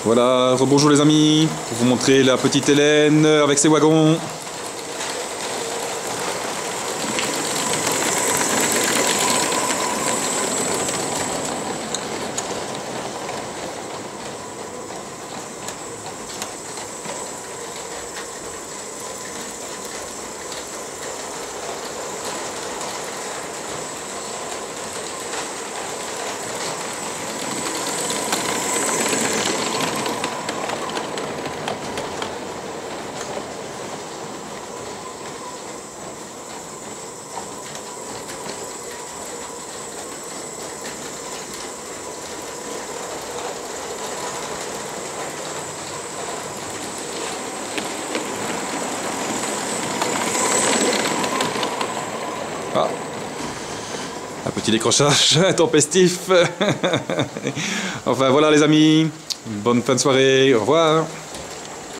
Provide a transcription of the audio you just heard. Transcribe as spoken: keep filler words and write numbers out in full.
Voilà, rebonjour les amis, pour vous montrer la petite Hélène avec ses wagons. Ah, un petit décrochage intempestif. Enfin voilà les amis, bonne fin de soirée, au revoir.